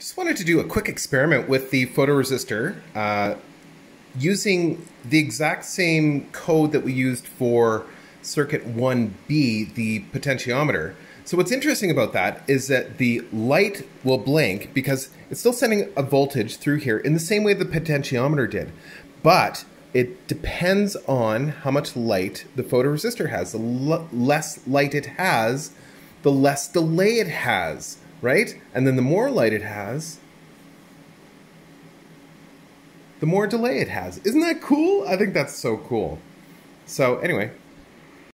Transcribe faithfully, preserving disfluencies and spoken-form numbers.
Just wanted to do a quick experiment with the photoresistor uh, using the exact same code that we used for circuit one B, the potentiometer. So what's interesting about that is that the light will blink because it's still sending a voltage through here in the same way the potentiometer did. But it depends on how much light the photoresistor has. The l less light it has, the less delay it has, right? And then the more light it has, the more delay it has. Isn't that cool? I think that's so cool. So anyway,